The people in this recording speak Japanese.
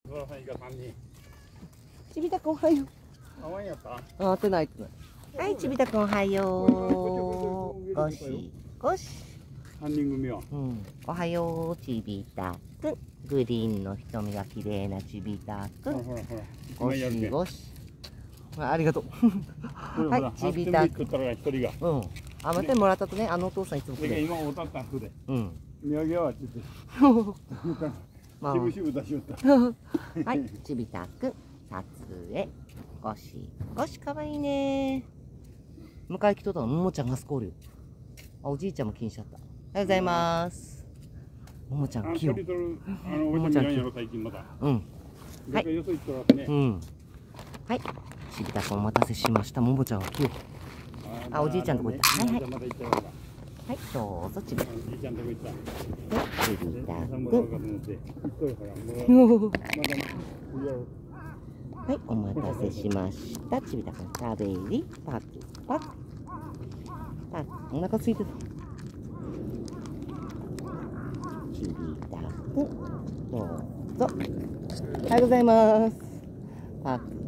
ちびたくんおはよう。あ、当てない。はい、ちびたくんおはよう。ゴシゴシ。 3人組は。 おはよう、ちびたくん。グリーンの瞳が綺麗なちびたくん。ゴシゴシ。ありがとう。はい、ちびたくん。あ、またもらったとね、あのお父さんいつも来て。 今おたったんふで。土産はちょっと。しぶしぶ出しよった。 はい、ちびたくん、撮影。ゴシゴシ、かわいいね。迎え来とったの、ももちゃんがスコールよ。あ、おじいちゃんも気にしちゃった。おはようございます。ももちゃん、器用。ももちゃん、器用。はい。はい。ちびたくんお待たせしました。ももちゃんは器用。あ、おじいちゃんとこ行った。はいはい。はい、どうぞ、ちびたくん。ちびたくん。はい、お待たせしました。ちびたくん、食べり、パクパク。パク、お腹空いてた。ちびたくん、どうぞ。おはようございます。パク